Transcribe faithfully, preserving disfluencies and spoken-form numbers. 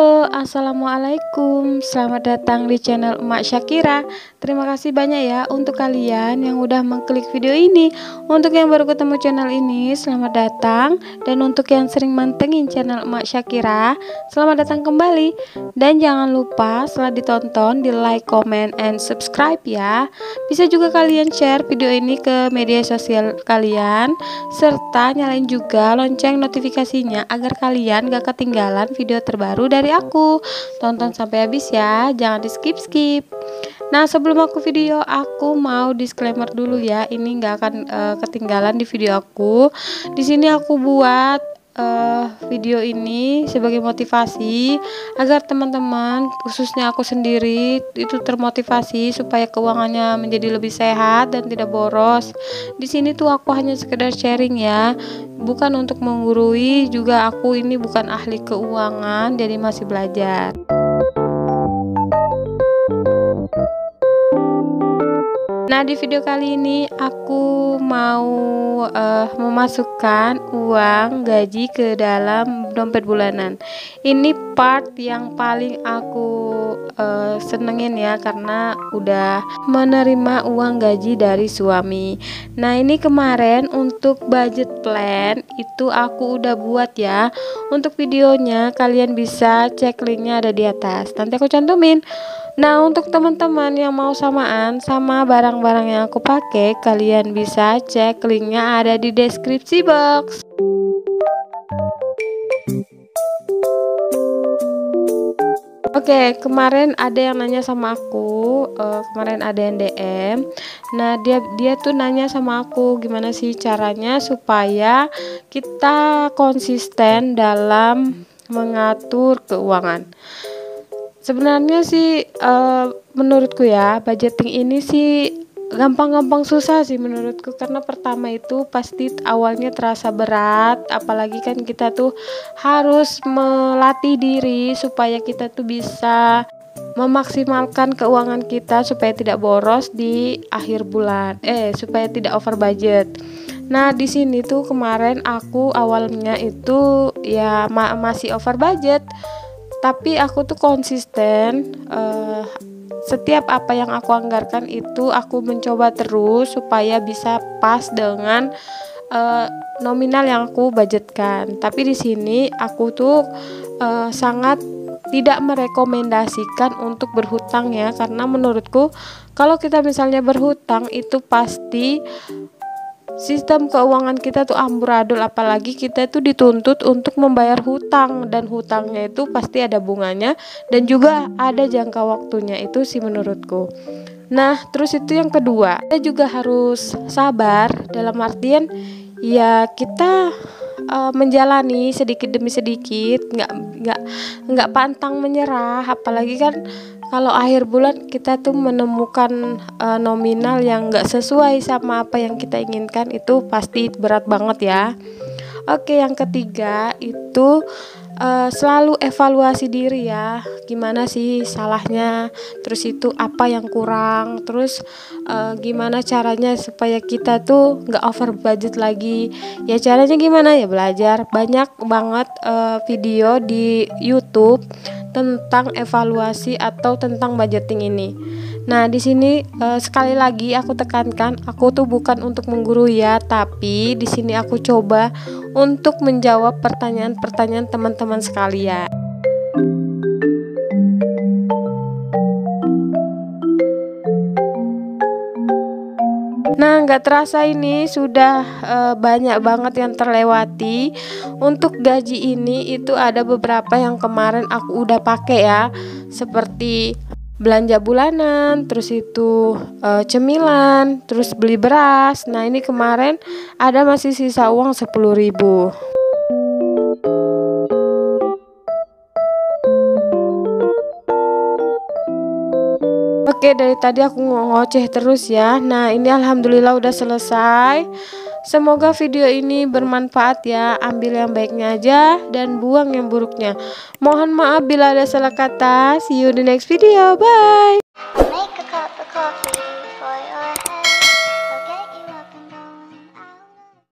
Halo, assalamualaikum. Selamat datang di channel Emak Syakira. Terima kasih banyak ya untuk kalian yang udah mengklik video ini. Untuk yang baru ketemu channel ini, selamat datang. Dan untuk yang sering mantengin channel Emak Syakira, selamat datang kembali. Dan jangan lupa setelah ditonton di like, comment, and subscribe ya. Bisa juga kalian share video ini ke media sosial kalian, serta nyalain juga lonceng notifikasinya agar kalian gak ketinggalan video terbaru dari aku. Tonton sampai habis ya, jangan di skip skip. Nah, sebelum aku video, aku mau disclaimer dulu ya, ini nggak akan uh, ketinggalan di video aku. Di sini aku buat uh, video ini sebagai motivasi agar teman-teman, khususnya aku sendiri, itu termotivasi supaya keuangannya menjadi lebih sehat dan tidak boros. Di sini tuh aku hanya sekedar sharing ya, bukan untuk menggurui, juga aku ini bukan ahli keuangan, jadi masih belajar. Nah, di video kali ini aku mau uh, memasukkan uang gaji ke dalam dompet bulanan. Ini part yang paling aku uh, senengin ya, karena udah menerima uang gaji dari suami. Nah, ini kemarin untuk budget plan itu aku udah buat ya. Untuk videonya kalian bisa cek linknya ada di atas, nanti aku cantumin. Nah, untuk teman-teman yang mau samaan sama barang-barang yang aku pakai, kalian bisa cek linknya ada di deskripsi box. Oke, kemarin ada yang nanya sama aku, uh, kemarin ada yang D M. Nah, dia dia tuh nanya sama aku gimana sih caranya supaya kita konsisten dalam mengatur keuangan. Sebenarnya sih uh, menurutku ya, budgeting ini sih gampang-gampang susah sih menurutku, karena pertama itu pasti awalnya terasa berat, apalagi kan kita tuh harus melatih diri supaya kita tuh bisa memaksimalkan keuangan kita supaya tidak boros di akhir bulan, eh supaya tidak over budget. Nah, di sini tuh kemarin aku awalnya itu ya ma masih over budget, tapi aku tuh konsisten, uh, setiap apa yang aku anggarkan itu aku mencoba terus supaya bisa pas dengan uh, nominal yang aku budgetkan. Tapi di sini aku tuh uh, sangat tidak merekomendasikan untuk berhutang ya, karena menurutku kalau kita misalnya berhutang itu pasti sistem keuangan kita tuh amburadul, apalagi kita tuh dituntut untuk membayar hutang, dan hutangnya itu pasti ada bunganya dan juga ada jangka waktunya, itu sih menurutku. Nah, terus itu yang kedua, kita juga harus sabar dalam artian ya kita uh, menjalani sedikit demi sedikit, nggak nggak nggak pantang menyerah, apalagi kan kalau akhir bulan kita tuh menemukan uh, nominal yang nggak sesuai sama apa yang kita inginkan, itu pasti berat banget ya. Oke, yang ketiga itu uh, selalu evaluasi diri ya, gimana sih salahnya, terus itu apa yang kurang, terus uh, gimana caranya supaya kita tuh nggak over budget lagi. Ya caranya gimana ya, belajar banyak banget uh, video di YouTube tentang evaluasi atau tentang budgeting ini. Nah, di sini uh, sekali lagi aku tekankan, aku tuh bukan untuk menggurui ya, tapi di sini aku coba untuk menjawab pertanyaan-pertanyaan teman-teman sekalian. Nah, nggak terasa ini sudah e, banyak banget yang terlewati. Untuk gaji ini itu ada beberapa yang kemarin aku udah pakai ya, seperti belanja bulanan, terus itu e, cemilan, terus beli beras. Nah, ini kemarin ada masih sisa uang sepuluh ribu. Oke, dari tadi aku ngoceh terus ya. Nah, ini alhamdulillah udah selesai. Semoga video ini bermanfaat ya. Ambil yang baiknya aja dan buang yang buruknya. Mohon maaf bila ada salah kata. See you di next video. Bye.